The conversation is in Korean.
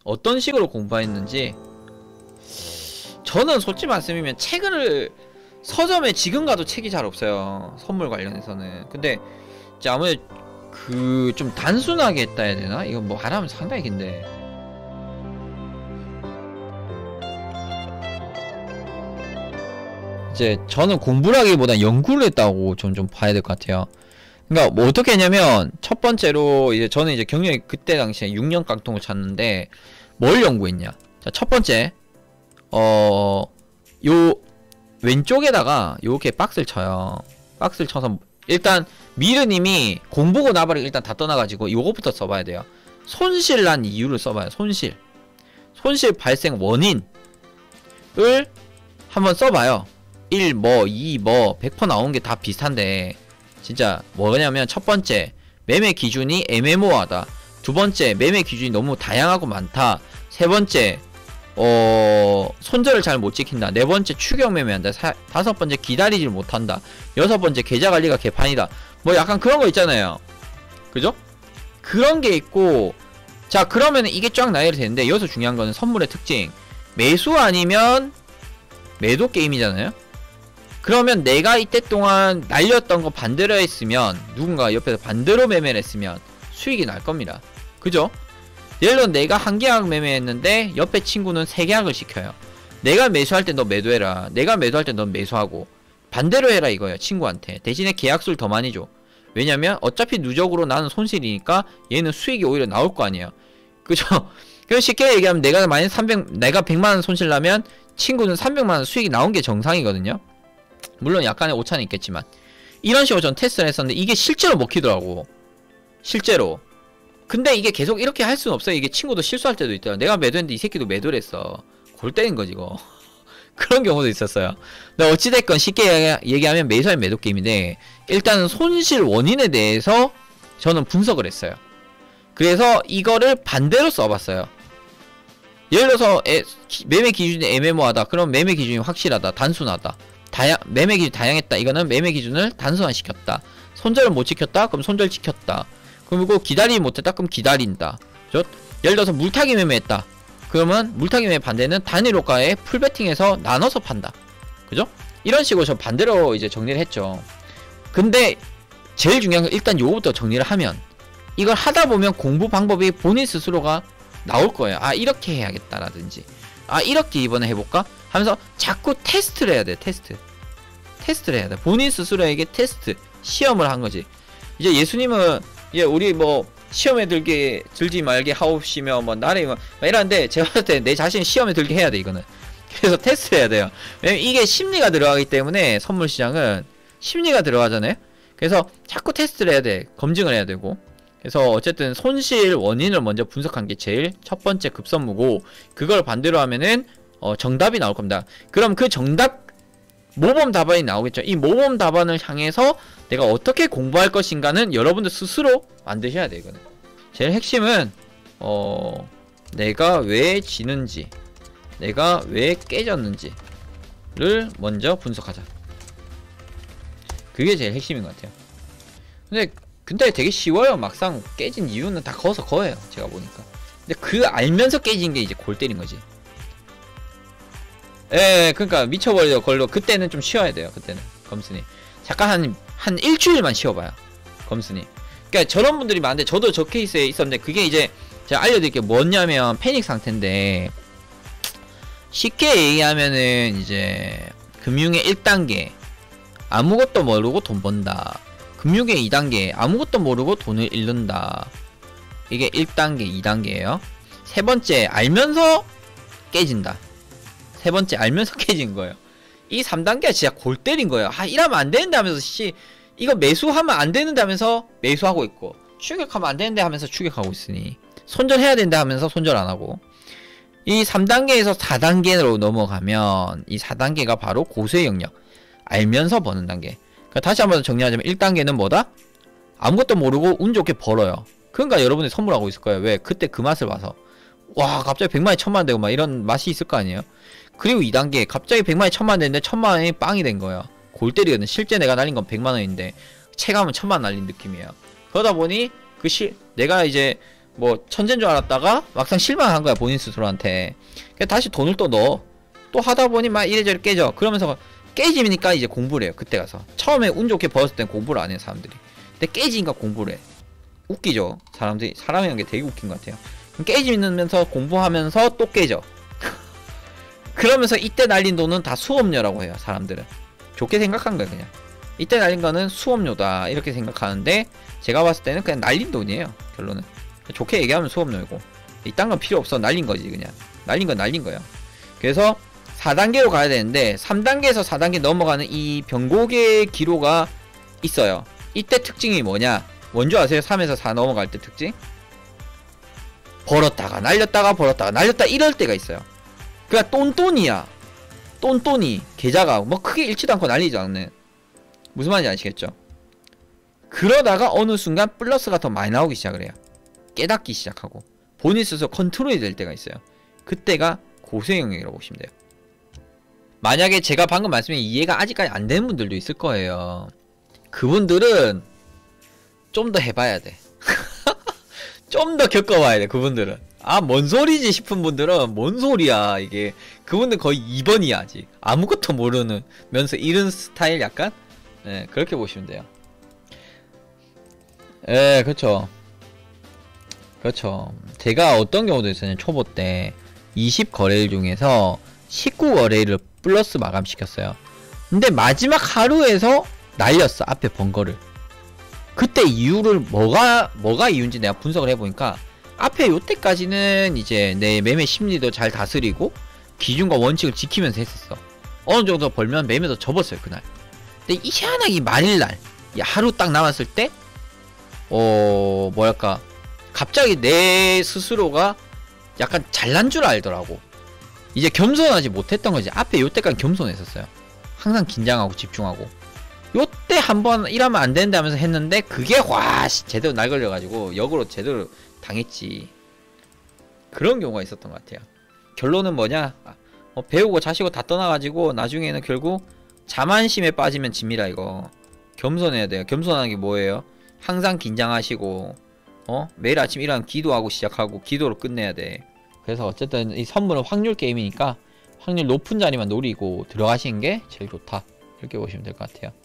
어떤 식으로 공부했는지. 저는 솔직히 말씀이면 책을 서점에 지금 가도 책이 잘 없어요, 선물 관련해서는. 근데 이제 아무래도 그 좀 단순하게 했다 해야 되나? 이거 뭐 말하면 상당히 긴데, 이제 저는 공부를 하기보다 연구를 했다고 전 좀 봐야 될 것 같아요. 그러니까 뭐 어떻게 했냐면, 첫 번째로 이제 저는 이제 경력이 그때 당시에 6년 깡통을 찼는데 뭘 연구했냐. 자, 첫 번째, 요 왼쪽에다가 요렇게 박스를 쳐요. 박스를 쳐서 일단 미르님이 공보고 나발을 일단 다 떠나가지고 요것부터 써봐야 돼요. 손실 난 이유를 써봐요. 손실 발생 원인을 한번 써봐요. 1 뭐 2 뭐 100% 나오는 게 다 비슷한데, 진짜 뭐냐면, 첫 번째, 매매 기준이 애매모호하다. 두 번째, 매매 기준이 너무 다양하고 많다. 세 번째, 손절을 잘 못 지킨다. 네 번째, 추격 매매한다. 다섯 번째, 기다리질 못한다. 여섯 번째, 계좌 관리가 개판이다. 뭐 약간 그런 거 있잖아요. 그죠? 그런 게 있고, 자, 그러면 이게 쫙 나열이 되는데, 여기서 중요한 거는 선물의 특징. 매수 아니면 매도 게임이잖아요? 그러면 내가 이때 동안 날렸던 거 반대로 했으면, 누군가 옆에서 반대로 매매를 했으면 수익이 날 겁니다. 그죠? 예를 들어 내가 한 계약 매매했는데 옆에 친구는 세 계약을 시켜요. 내가 매수할 때 너 매도해라, 내가 매도할 때 넌 매수하고, 반대로 해라 이거예요, 친구한테. 대신에 계약수를 더 많이 줘. 왜냐면 어차피 누적으로 나는 손실이니까 얘는 수익이 오히려 나올 거 아니에요. 그죠? 그래서 쉽게 얘기하면, 내가 만약 300, 내가 100만원 손실 나면 친구는 300만원 수익이 나온 게 정상이거든요. 물론 약간의 오차는 있겠지만. 이런 식으로 전 테스트를 했었는데 이게 실제로 먹히더라고, 실제로. 근데 이게 계속 이렇게 할 수는 없어요. 이게 친구도 실수할 때도 있더라. 내가 매도했는데 이 새끼도 매도를 했어. 골 때린 거지 이거. 그런 경우도 있었어요. 근데 어찌됐건 쉽게 얘기하면 매수와 매도 게임인데, 일단은 손실 원인에 대해서 저는 분석을 했어요. 그래서 이거를 반대로 써봤어요. 예를 들어서 매매 기준이 애매모호하다. 그럼 매매 기준이 확실하다, 단순하다. 매매 기준이 다양했다. 이거는 매매 기준을 단순화시켰다. 손절을 못 지켰다. 그럼 손절 지켰다. 그리고 기다리지 못했다. 그럼 기다린다. 그죠? 예를 들어서 물타기 매매했다. 그러면 물타기 매매 반대는 단일 호가에 풀베팅해서 나눠서 판다. 그죠? 이런 식으로 저 반대로 이제 정리를 했죠. 근데 제일 중요한 건 일단 요거부터 정리를 하면, 이걸 하다 보면 공부 방법이 본인 스스로가 나올 거예요. 아, 이렇게 해야겠다라든지, 아, 이렇게 이번에 해볼까? 하면서 자꾸 테스트를 해야 돼. 테스트를 해야 돼. 본인 스스로에게 테스트, 시험을 한 거지. 이제 예수님은, 이제 우리 뭐 시험에 들지 말게 하옵시며 뭐 나를 뭐 이러는데, 제가 봤을 때 내 자신 시험에 들게 해야 돼 이거는. 그래서 테스트 해야 돼요. 왜냐면 이게 심리가 들어가기 때문에, 선물 시장은 심리가 들어가잖아요. 그래서 자꾸 테스트를 해야 돼. 검증을 해야 되고. 그래서 어쨌든 손실 원인을 먼저 분석한 게 제일 첫 번째 급선무고, 그걸 반대로 하면은 정답이 나올 겁니다. 그럼 그 정답, 모범 답안이 나오겠죠. 이 모범 답안을 향해서 내가 어떻게 공부할 것인가는 여러분들 스스로 만드셔야 돼요. 이거는 제일 핵심은 내가 왜 지는지, 내가 왜 깨졌는지를 먼저 분석하자. 그게 제일 핵심인 것 같아요. 근데 되게 쉬워요. 막상 깨진 이유는 다 거기서 거예요, 제가 보니까. 근데 그 알면서 깨진 게 이제 골 때린 거지. 예, 그러니까 미쳐버려 걸로. 그때는 좀 쉬어야 돼요. 그때는 검순이 잠깐 한 일주일만 쉬어봐요, 검순이. 그러니까 저런 분들이 많은데, 저도 저 케이스에 있었는데, 그게 이제 제가 알려드릴게 뭐냐면 패닉 상태인데, 쉽게 얘기하면은 이제 금융의 1단계 아무것도 모르고 돈 번다, 금융의 2단계 아무것도 모르고 돈을 잃는다. 이게 1단계 2단계예요 세 번째, 알면서 깨진다. 세 번째, 알면서 깨진 거예요. 이 3단계가 진짜 골 때린 거예요. 아, 이러면 안 되는데 하면서 이거 매수하면 안 되는데 하면서 매수하고 있고, 추격하면 안 되는데 하면서 추격하고 있으니, 손절해야 된다 하면서 손절 안 하고. 이 3단계에서 4단계로 넘어가면, 이 4단계가 바로 고수의 영역, 알면서 버는 단계. 그러니까 다시 한번 정리하자면, 1단계는 뭐다? 아무것도 모르고 운 좋게 벌어요. 그러니까 여러분이 선물하고 있을 거예요. 왜? 그때 그 맛을 봐서. 와, 갑자기 100만이 1000만 되고 막 이런 맛이 있을 거 아니에요. 그리고 2단계, 갑자기 100만이 1000만 됐는데 1000만원이 빵이 된 거예요. 골 때리거든. 실제 내가 날린 건 100만원인데 체감은 1000만 날린 느낌이에요. 그러다 보니 내가 이제 뭐 천재인 줄 알았다가 막상 실망한 거야 본인 스스로한테. 그래서 다시 돈을 또 넣어. 또 하다 보니 막 이래저래 깨져. 그러면서 깨지니까 이제 공부를 해요. 그때 가서 처음에 운 좋게 벌었을 땐 공부를 안 해요 사람들이. 근데 깨지니까 공부를 해. 웃기죠. 사람이란 게 되게 웃긴 것 같아요. 깨지면서 공부하면서 또 깨져. 그러면서 이때 날린 돈은 다 수업료라고 해요 사람들은. 좋게 생각한 거예요 그냥. 이때 날린 거는 수업료다 이렇게 생각하는데, 제가 봤을 때는 그냥 날린 돈이에요 결론은. 좋게 얘기하면 수업료이고, 이딴 건 필요 없어. 날린 거지 그냥. 날린 건 날린 거예요. 그래서 4단계로 가야 되는데 3단계에서 4단계 넘어가는 이 변곡의 기로가 있어요. 이때 특징이 뭐냐, 뭔지 아세요? 3에서 4 넘어갈 때 특징? 벌었다가 날렸다가 벌었다가 날렸다 이럴 때가 있어요. 그냥 똔똔이야. 똔똔이 계좌가 뭐 크게 잃지도 않고 날리지 않는. 무슨 말인지 아시겠죠? 그러다가 어느 순간 플러스가 더 많이 나오기 시작을 해요. 깨닫기 시작하고 본인 스스로 컨트롤이 될 때가 있어요. 그때가 고수의 영역이라고 보시면 돼요. 만약에 제가 방금 말씀드린 이해가 아직까지 안 되는 분들도 있을 거예요. 그분들은 좀 더 해봐야 돼. 좀 더 겪어봐야 돼 그분들은. 아 뭔 소리지 싶은 분들은 뭔 소리야 이게. 그분들 거의 2번이야 아직. 아무것도 모르는 면서 이런 스타일 약간. 네, 그렇게 보시면 돼요. 예, 그렇죠. 그렇죠. 제가 어떤 경우도 있었냐면 초보 때 20거래일 중에서 19거래일을 플러스 마감시켰어요. 근데 마지막 하루에서 날렸어 앞에 번 거를. 그때 이유를 뭐가 이유인지 내가 분석을 해보니까, 앞에 요때까지는 이제 내 매매 심리도 잘 다스리고 기준과 원칙을 지키면서 했었어. 어느 정도 벌면 매매도 접었어요 그날. 근데 희한하게 말일날 하루 딱 남았을 때 뭐랄까 갑자기 내 스스로가 약간 잘난 줄 알더라고. 이제 겸손하지 못했던 거지. 앞에 요때까지 겸손했었어요. 항상 긴장하고 집중하고. 요때 한번 이러면 안 되는데 하면서 했는데 그게 제대로 날 걸려가지고 역으로 제대로 당했지. 그런 경우가 있었던 것 같아요. 결론은 뭐냐, 배우고 자시고 다 떠나가지고 나중에는 결국 자만심에 빠지면 집니다 이거. 겸손해야 돼요. 겸손한 게 뭐예요? 항상 긴장하시고 매일 아침 일어나면 기도하고 시작하고 기도로 끝내야 돼. 그래서 어쨌든 이 선물은 확률 게임이니까 확률 높은 자리만 노리고 들어가시는 게 제일 좋다 이렇게 보시면 될 것 같아요.